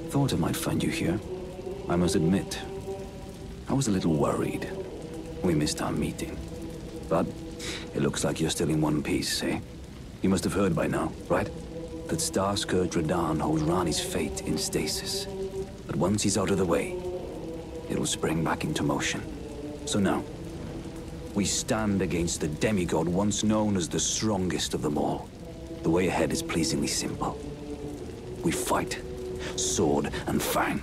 Thought I might find you here. I must admit, I was a little worried. We missed our meeting. But it looks like you're still in one piece, eh? You must have heard by now, right? That Star-Scourge Radaaaaahhnnn holds Ranni's fate in stasis. But once he's out of the way, it'll spring back into motion. So now, we stand against the demigod once known as the strongest of them all. The way ahead is pleasingly simple. We fight, sword and fang.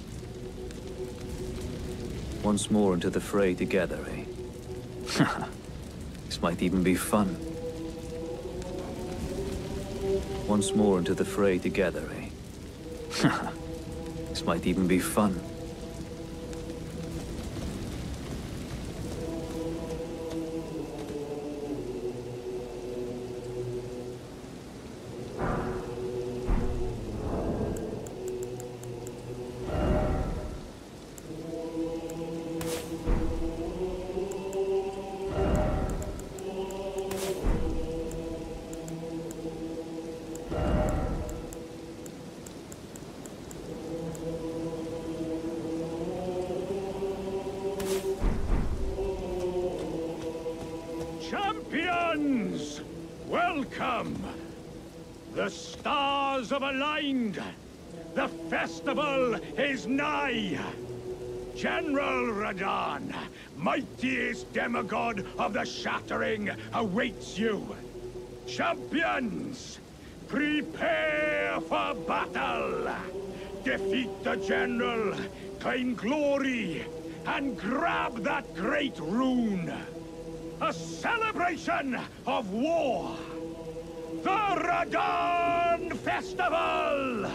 Once more into the fray together, eh? This might even be fun. Once more into the fray together, eh? This might even be fun. Champions! Welcome! The stars have aligned! The festival is nigh! General Radaaaaahhnnn, mightiest demigod of the Shattering, awaits you! Champions! Prepare for battle! Defeat the General, claim glory, and grab that great rune! A celebration of war! The Radaaaaahhnnn Festival!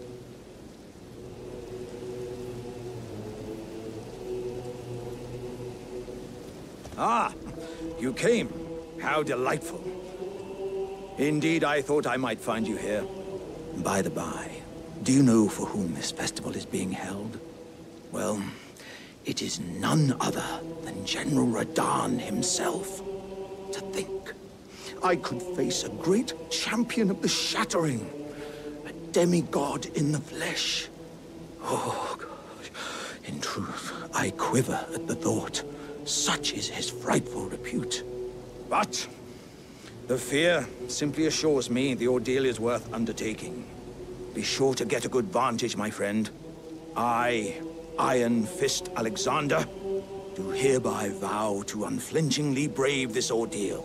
Ah, you came. How delightful. Indeed, I thought I might find you here. By the by, do you know for whom this festival is being held? Well, it is none other than General Radaaaaahhnnn himself. To think, I could face a great champion of the Shattering, a demigod in the flesh. Oh, gosh. In truth, I quiver at the thought. Such is his frightful repute. But the fear simply assures me the ordeal is worth undertaking. Be sure to get a good vantage, my friend. I, Iron Fist Alexander, do hereby vow to unflinchingly brave this ordeal.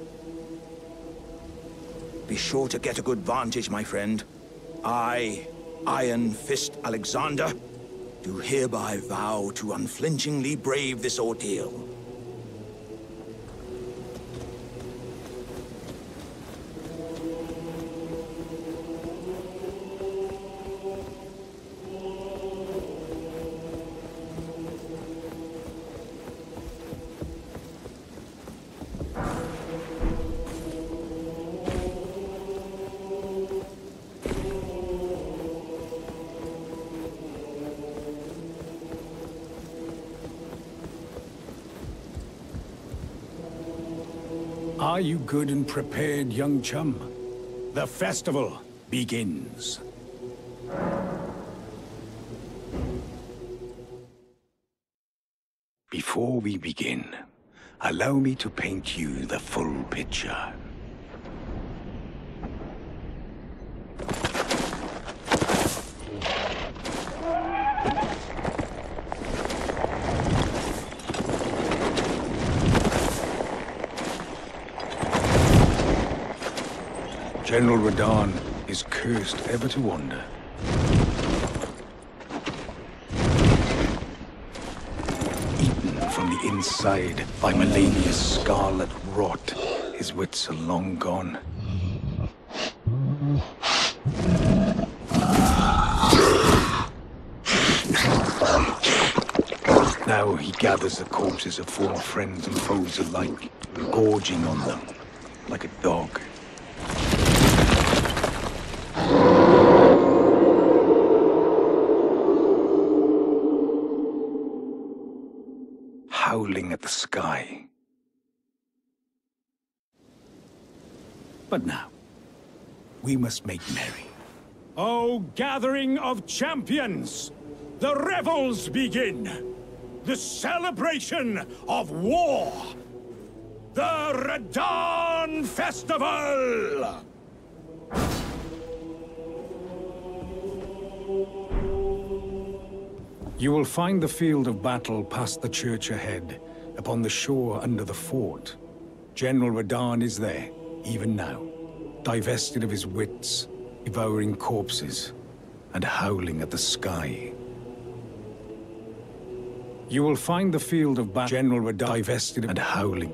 Be sure to get a good vantage, my friend. I, Iron Fist Alexander, do hereby vow to unflinchingly brave this ordeal. Are you good and prepared, young chum? The festival begins. Before we begin, allow me to paint you the full picture. General Radaaaaahhnnn is cursed ever to wander. Eaten from the inside by Melania's scarlet rot, his wits are long gone. Now he gathers the corpses of former friends and foes alike, gorging on them like a dog. Howling at the sky. But now, we must make merry. O gathering of champions, the revels begin. The celebration of war. The Radaaaaahhnnn Festival! You will find the field of battle past the church ahead, upon the shore under the fort. General Radaaaaahhnnn is there, even now, divested of his wits, devouring corpses, and howling at the sky. You will find the field of battle, General Radaaaaahhnnn divested and howling.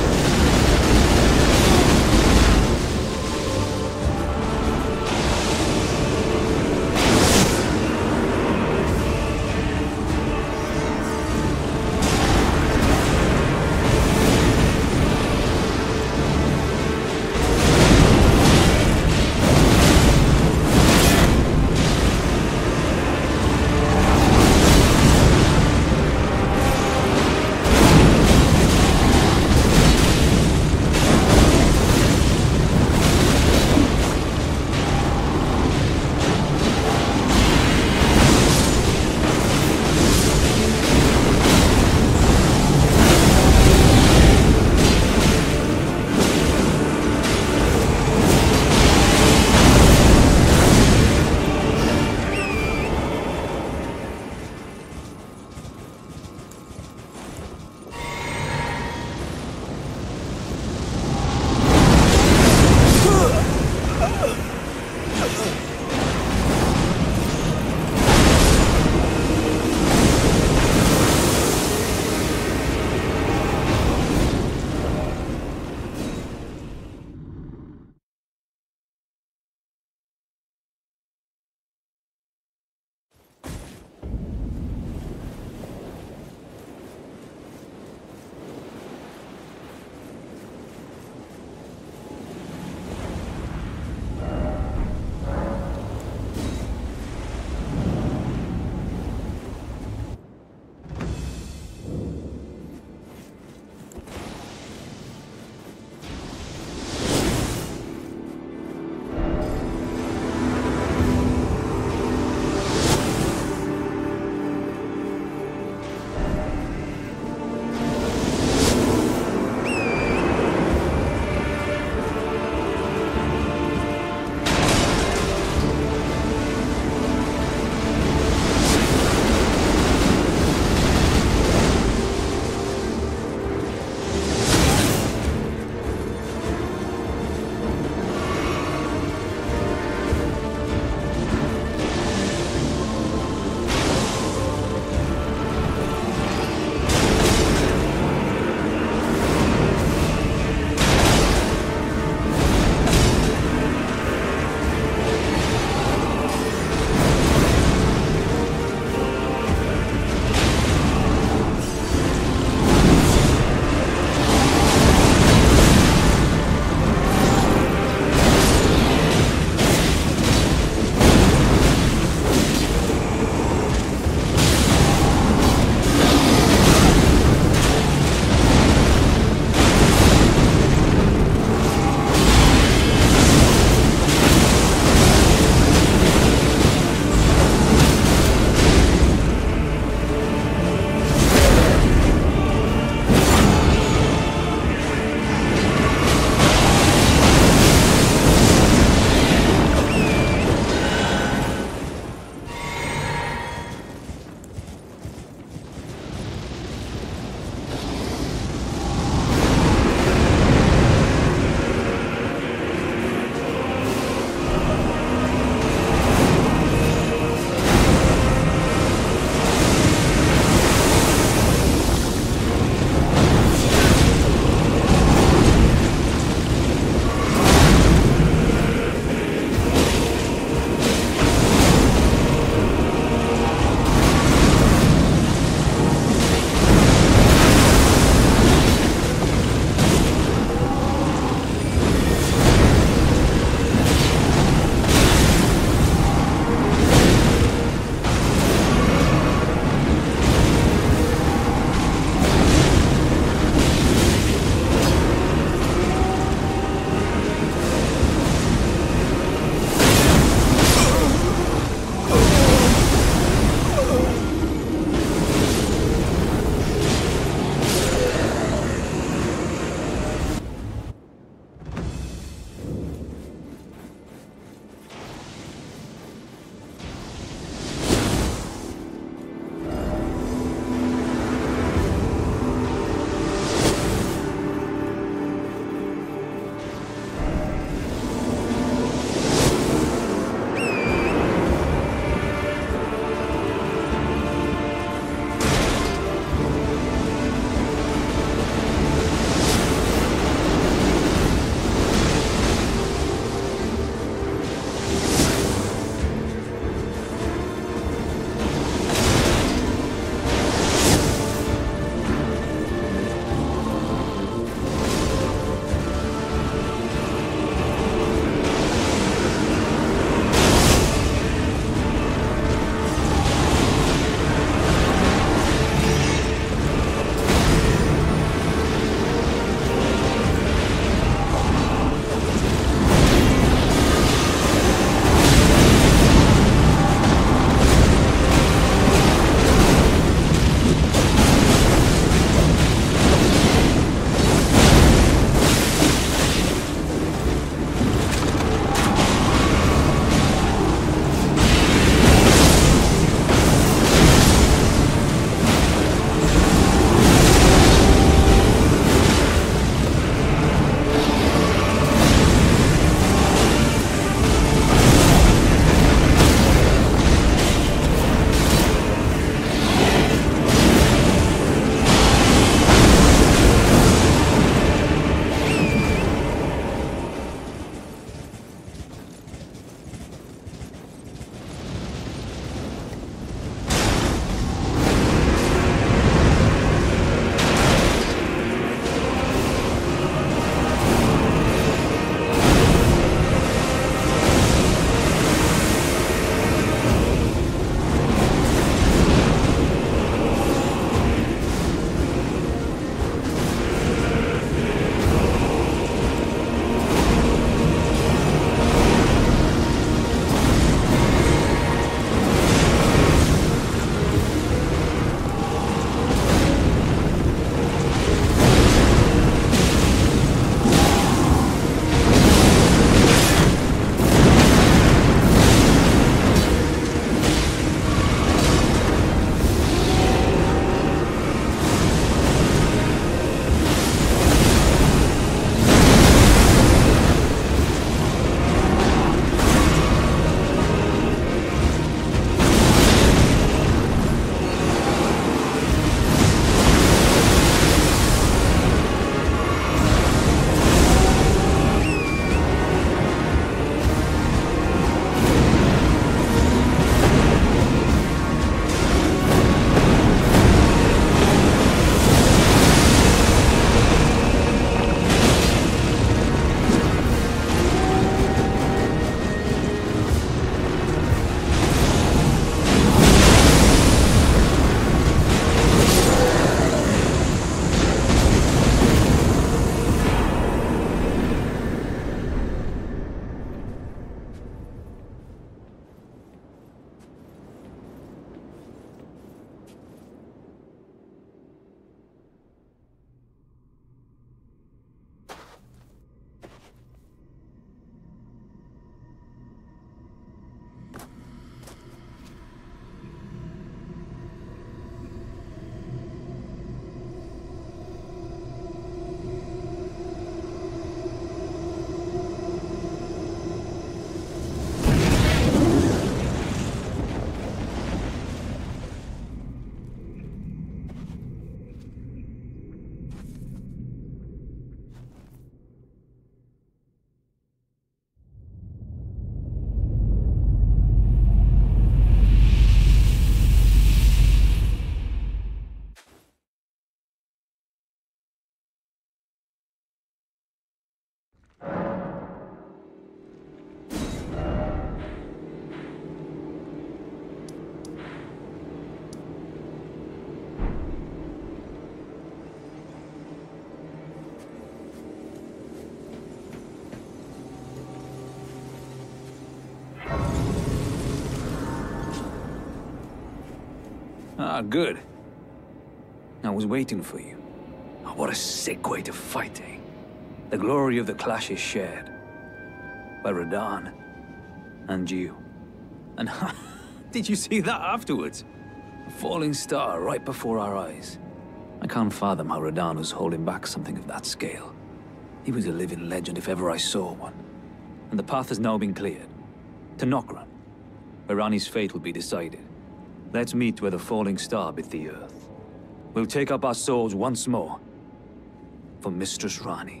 Ah, good. I was waiting for you. Oh, what a sick way to fight, eh? The glory of the clash is shared. By Radaaaaahhhnn. And you. And did you see that afterwards? A falling star right before our eyes. I can't fathom how Radaaaaahhn was holding back something of that scale. He was a living legend if ever I saw one. And the path has now been cleared. To Nokran, where Ranni's fate will be decided. Let's meet where the falling star bit the earth. We'll take up our swords once more. For Mistress Ranni.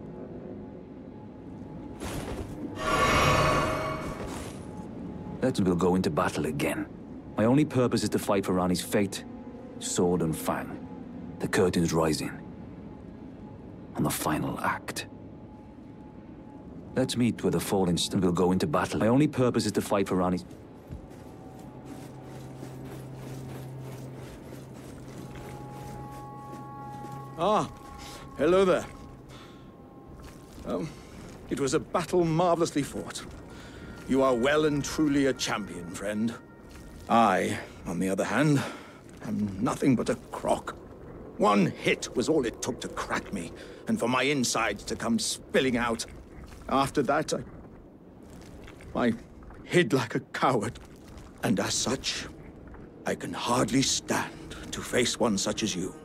We'll go into battle again. My only purpose is to fight for Ranni's fate, sword and fang. The curtain's rising. On the final act. Let's meet where the falling star. We'll go into battle. My only purpose is to fight for Ranni's... Ah, hello there. It was a battle marvelously fought. You are well and truly a champion, friend. I, on the other hand, am nothing but a crock. One hit was all it took to crack me, and for my insides to come spilling out. After that, I hid like a coward. And as such, I can hardly stand to face one such as you.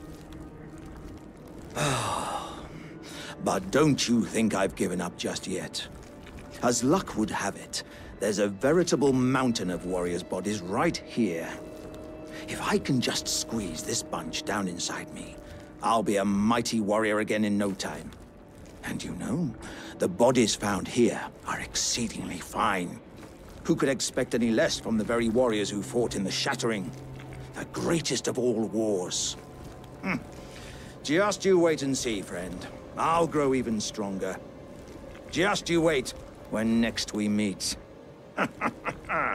But don't you think I've given up just yet. As luck would have it, there's a veritable mountain of warriors' bodies right here. If I can just squeeze this bunch down inside me, I'll be a mighty warrior again in no time. And you know, the bodies found here are exceedingly fine. Who could expect any less from the very warriors who fought in the Shattering? The greatest of all wars. Just you wait and see, friend. I'll grow even stronger. Just you wait when next we meet. The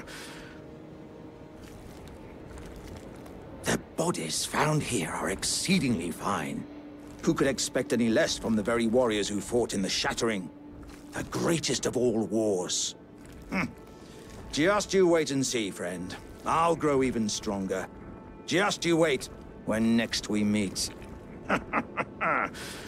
bodies found here are exceedingly fine. Who could expect any less from the very warriors who fought in the Shattering? The greatest of all wars. Just you wait and see, friend. I'll grow even stronger. Just you wait when next we meet.